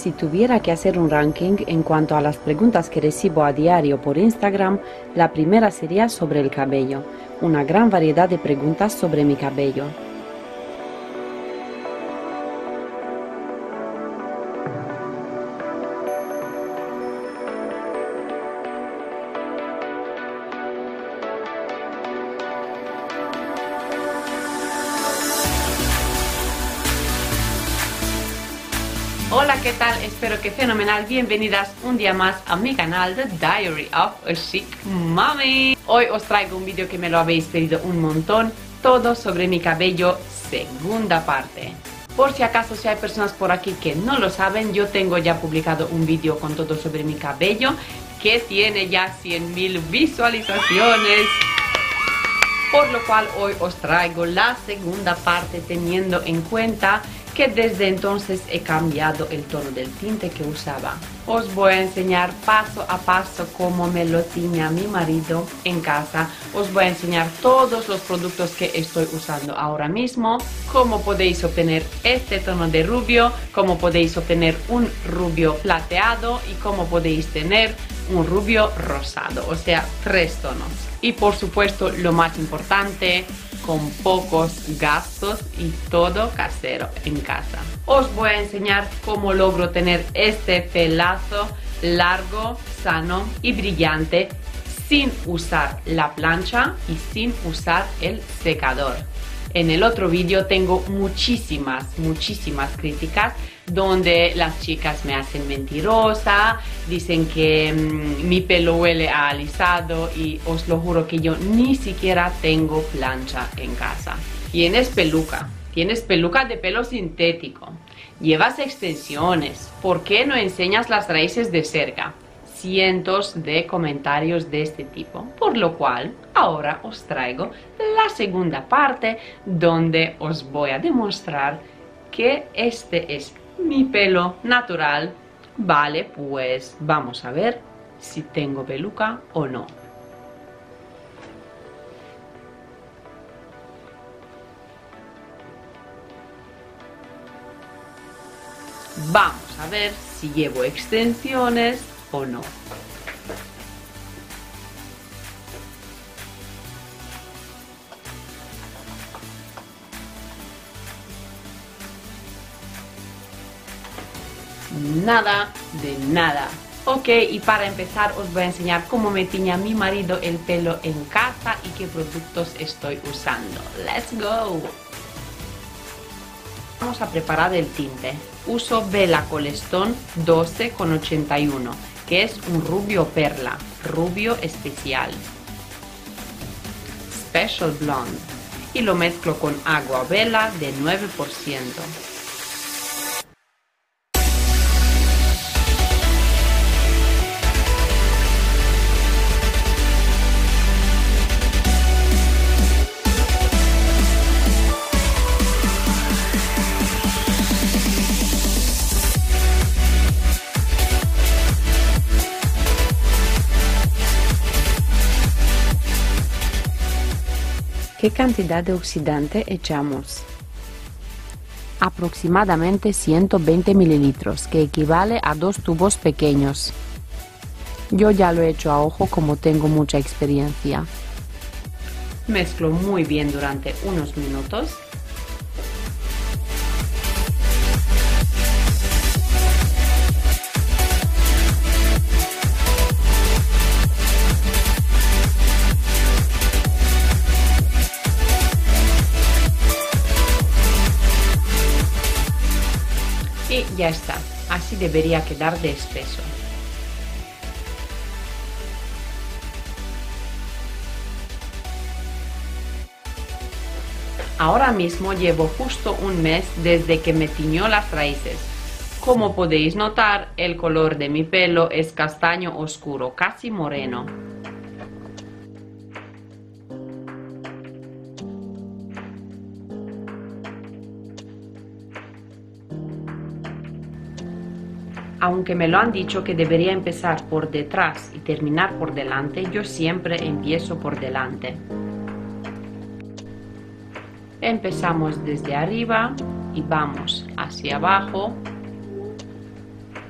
Si tuviera que hacer un ranking en cuanto a las preguntas que recibo a diario por Instagram, la primera sería sobre el cabello. Una gran variedad de preguntas sobre mi cabello. Hola, ¿qué tal? Espero que fenomenal. Bienvenidas un día más a mi canal The Diary of a Chic Mommy. Hoy os traigo un vídeo que me lo habéis pedido un montón, todo sobre mi cabello, segunda parte. Por si acaso, si hay personas por aquí que no lo saben, yo tengo ya publicado un vídeo con todo sobre mi cabello que tiene ya 100.000 visualizaciones. Por lo cual hoy os traigo la segunda parte, teniendo en cuenta que desde entonces he cambiado el tono del tinte que usaba. Os voy a enseñar paso a paso cómo me lo tiña mi marido en casa. Os voy a enseñar todos los productos que estoy usando ahora mismo, cómo podéis obtener este tono de rubio, cómo podéis obtener un rubio plateado y cómo podéis tener un rubio rosado, o sea, 3 tonos. Y por supuesto, lo más importante, con pocos gastos y todo casero en casa. Os voy a enseñar cómo logro tener este pelazo largo, sano y brillante sin usar la plancha y sin usar el secador. En el otro vídeo tengo muchísimas críticas donde las chicas me hacen mentirosa, dicen que mi pelo huele a alisado y os lo juro que yo ni siquiera tengo plancha en casa. Tienes peluca de pelo sintético, llevas extensiones, ¿por qué no enseñas las raíces de cerca? Cientos de comentarios de este tipo, por lo cual ahora os traigo la segunda parte donde os voy a demostrar que este es mi pelo natural. Vale, pues vamos a ver si tengo peluca o no. Vamos a ver si llevo extensiones o no. Nada de nada. Ok, y para empezar os voy a enseñar cómo me tiña mi marido el pelo en casa y qué productos estoy usando. Let's go. Vamos a preparar el tinte. Uso Bella Colestone 12,81, que es un rubio perla, rubio especial, Special Blonde, y lo mezclo con agua Bella de 9%. ¿Qué cantidad de oxidante echamos? Aproximadamente 120 mililitros, que equivale a 2 tubos pequeños. Yo ya lo he hecho a ojo como tengo mucha experiencia. Mezclo muy bien durante unos minutos. Y ya está, así debería quedar de espeso. Ahora mismo llevo justo un mes desde que me tiñó las raíces. Como podéis notar, el color de mi pelo es castaño oscuro, casi moreno. Aunque me lo han dicho que debería empezar por detrás y terminar por delante, yo siempre empiezo por delante. Empezamos desde arriba y vamos hacia abajo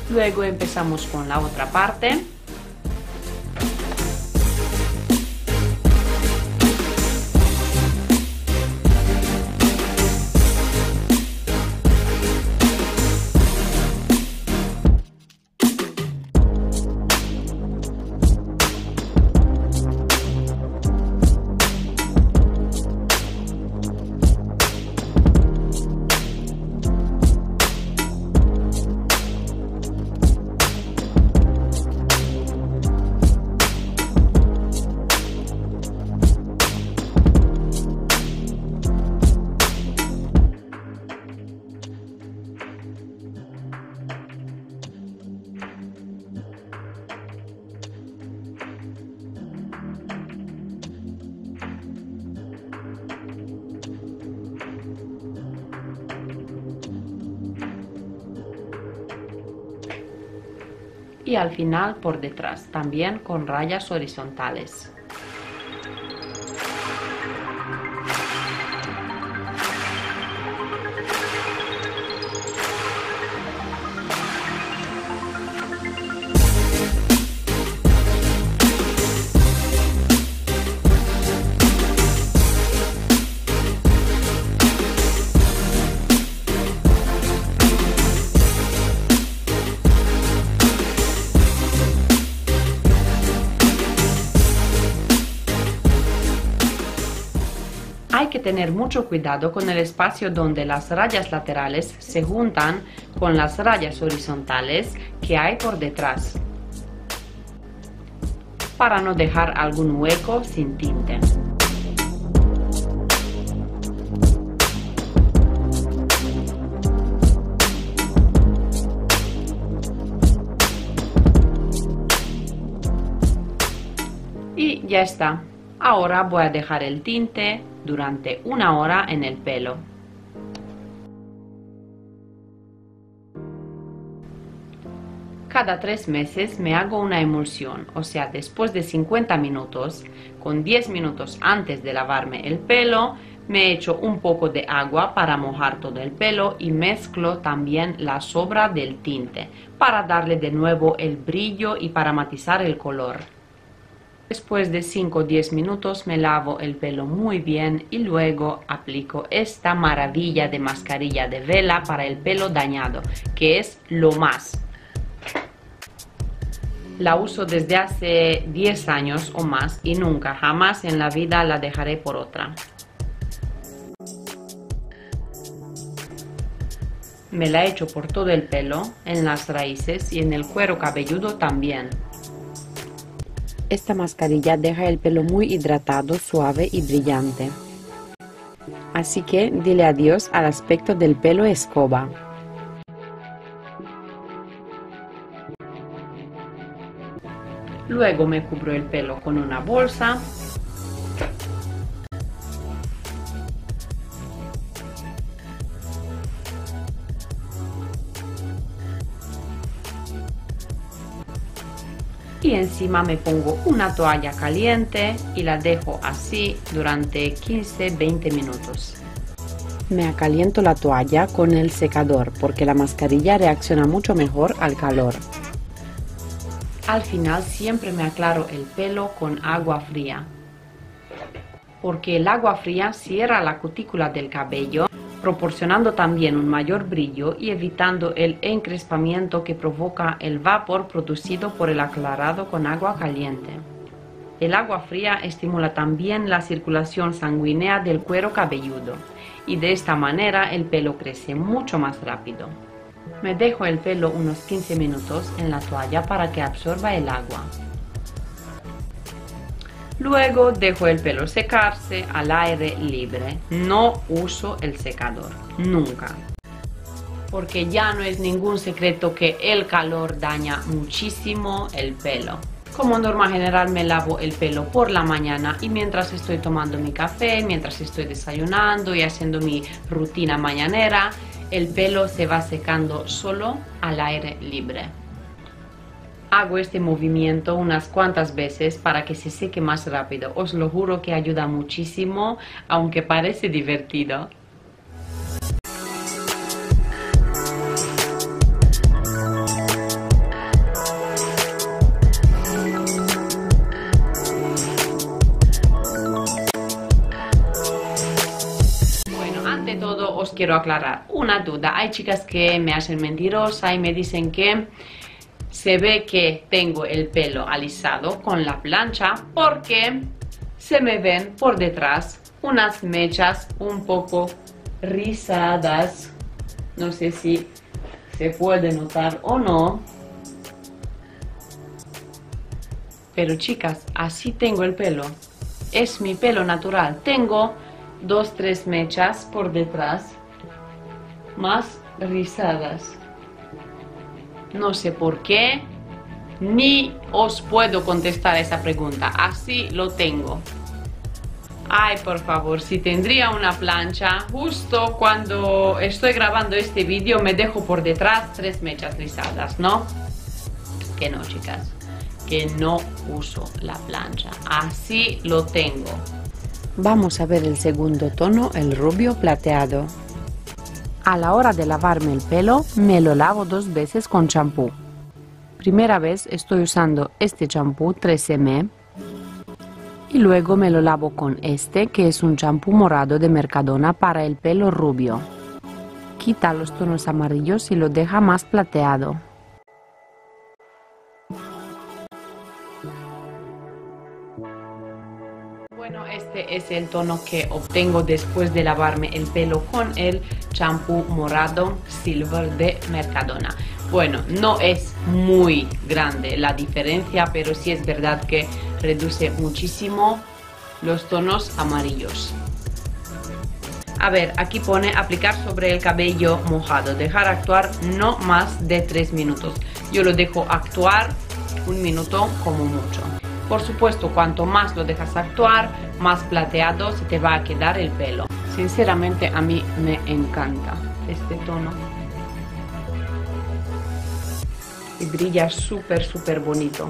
Luego empezamos con la otra parte. Y al final por detrás, también con rayas horizontales. Hay que tener mucho cuidado con el espacio donde las rayas laterales se juntan con las rayas horizontales que hay por detrás, para no dejar algún hueco sin tinte. Y ya está. Ahora voy a dejar el tinte durante 1 hora en el pelo. Cada 3 meses me hago una emulsión, o sea, después de 50 minutos, con 10 minutos antes de lavarme el pelo, me echo un poco de agua para mojar todo el pelo y mezclo también la sobra del tinte para darle de nuevo el brillo y para matizar el color. Después de 5 o 10 minutos me lavo el pelo muy bien y luego aplico esta maravilla de mascarilla de vela para el pelo dañado, que es lo más. La uso desde hace 10 años o más y nunca, jamás en la vida la dejaré por otra. Me la echo por todo el pelo, en las raíces y en el cuero cabelludo también. Esta mascarilla deja el pelo muy hidratado, suave y brillante. Así que dile adiós al aspecto del pelo escoba. Luego me cubro el pelo con una bolsa. Y encima me pongo una toalla caliente y la dejo así durante 15-20 minutos. Me acaliento la toalla con el secador porque la mascarilla reacciona mucho mejor al calor. Al final siempre me aclaro el pelo con agua fría, porque el agua fría cierra la cutícula del cabello, proporcionando también un mayor brillo y evitando el encrespamiento que provoca el vapor producido por el aclarado con agua caliente. El agua fría estimula también la circulación sanguínea del cuero cabelludo y de esta manera el pelo crece mucho más rápido. Me dejo el pelo unos 15 minutos en la toalla para que absorba el agua. Luego dejo el pelo secarse al aire libre. No uso el secador, nunca. Porque ya no es ningún secreto que el calor daña muchísimo el pelo. Como norma general me lavo el pelo por la mañana y mientras estoy tomando mi café, mientras estoy desayunando y haciendo mi rutina mañanera, el pelo se va secando solo al aire libre. Hago este movimiento unas cuantas veces para que se seque más rápido. Os lo juro que ayuda muchísimo, aunque parece divertido. quiero aclarar una duda. Hay chicas que me hacen mentirosa y me dicen que se ve que tengo el pelo alisado con la plancha porque se me ven por detrás unas mechas un poco rizadas. No sé si se puede notar o no. Pero chicas, así tengo el pelo. Es mi pelo natural. Tengo 2-3 mechas por detrás más rizadas. No sé por qué, ni os puedo contestar esa pregunta. Así lo tengo. Ay, por favor, si tendría una plancha, justo cuando estoy grabando este vídeo me dejo por detrás 3 mechas rizadas, ¿no? Que no, chicas, que no uso la plancha. Así lo tengo. Vamos a ver el segundo tono, el rubio plateado. A la hora de lavarme el pelo, me lo lavo 2 veces con champú. Primera vez estoy usando este champú 3M y luego me lo lavo con este, que es un champú morado de Mercadona para el pelo rubio. Quita los tonos amarillos y lo deja más plateado. Bueno, este es el tono que obtengo después de lavarme el pelo con el champú morado Silver de Mercadona. Bueno, no es muy grande la diferencia, pero sí es verdad que reduce muchísimo los tonos amarillos. A ver, aquí pone aplicar sobre el cabello mojado, dejar actuar no más de 3 minutos. Yo lo dejo actuar 1 minuto como mucho. Por supuesto, cuanto más lo dejas actuar, más plateado se te va a quedar el pelo. Sinceramente, a mí me encanta este tono. Y brilla súper bonito.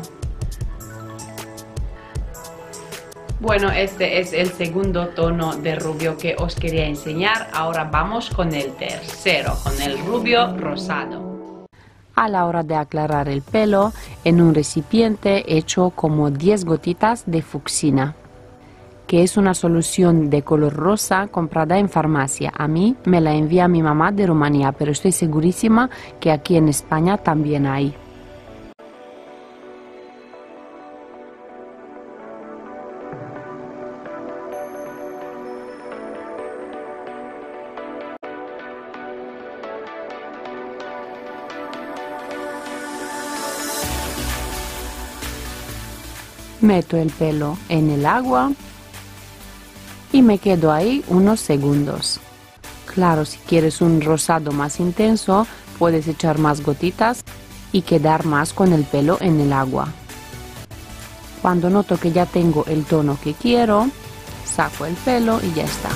Bueno, este es el segundo tono de rubio que os quería enseñar. Ahora vamos con el tercero, con el rubio rosado. A la hora de aclarar el pelo, en un recipiente echo como 10 gotitas de fucsina, que es una solución de color rosa comprada en farmacia. A mí me la envía mi mamá de Rumanía, pero estoy segurísima que aquí en España también hay. Meto el pelo en el agua y me quedo ahí unos segundos. Claro, si quieres un rosado más intenso, puedes echar más gotitas y quedar más con el pelo en el agua. Cuando noto que ya tengo el tono que quiero, saco el pelo y ya está.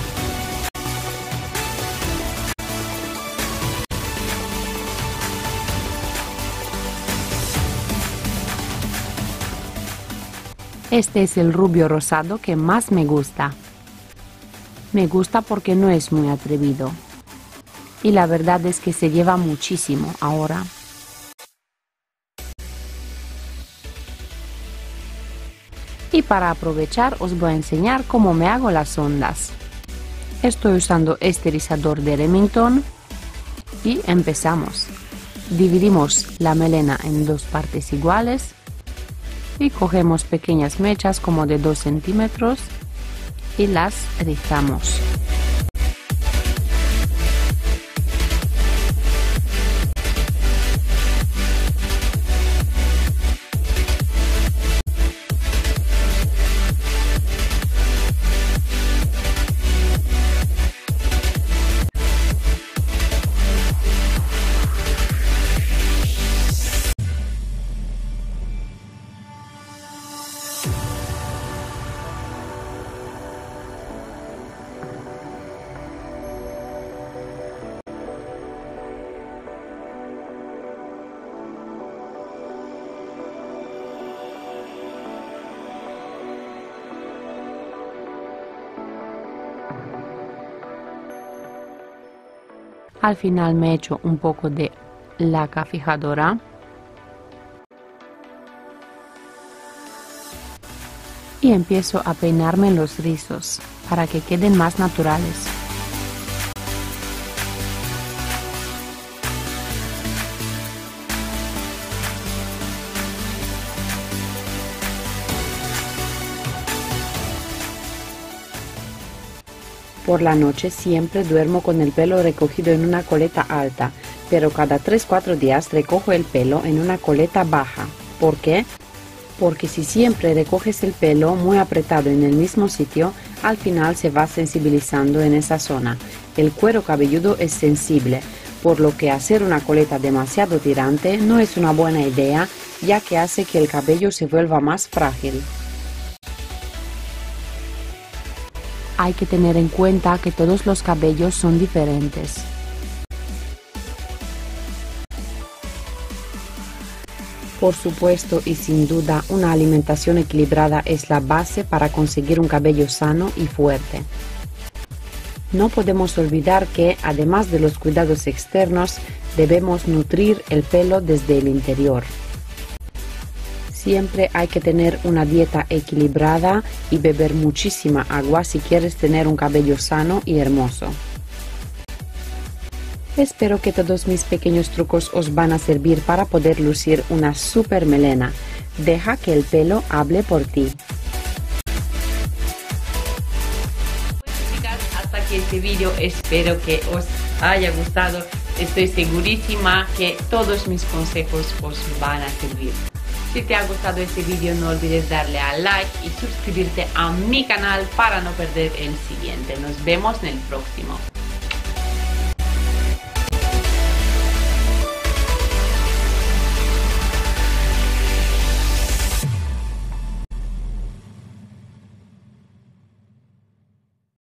Este es el rubio rosado que más me gusta. Me gusta porque no es muy atrevido. Y la verdad es que se lleva muchísimo ahora. Y para aprovechar os voy a enseñar cómo me hago las ondas. Estoy usando este rizador de Remington y empezamos. Dividimos la melena en 2 partes iguales y cogemos pequeñas mechas como de 2 centímetros y las rizamos. Al final me echo un poco de laca fijadora y empiezo a peinarme los rizos para que queden más naturales. Por la noche siempre duermo con el pelo recogido en una coleta alta, pero cada 3-4 días recojo el pelo en una coleta baja. ¿Por qué? Porque si siempre recoges el pelo muy apretado en el mismo sitio, al final se va sensibilizando en esa zona. El cuero cabelludo es sensible, por lo que hacer una coleta demasiado tirante no es una buena idea, ya que hace que el cabello se vuelva más frágil. Hay que tener en cuenta que todos los cabellos son diferentes. Por supuesto y sin duda, una alimentación equilibrada es la base para conseguir un cabello sano y fuerte. No podemos olvidar que, además de los cuidados externos, debemos nutrir el pelo desde el interior. Siempre hay que tener una dieta equilibrada y beber muchísima agua si quieres tener un cabello sano y hermoso. Espero que todos mis pequeños trucos os van a servir para poder lucir una super melena. Deja que el pelo hable por ti. Bueno, chicas, hasta aquí este vídeo. Espero que os haya gustado. Estoy segurísima que todos mis consejos os van a servir. Si te ha gustado este vídeo, no olvides darle a like y suscribirte a mi canal para no perder el siguiente. Nos vemos en el próximo.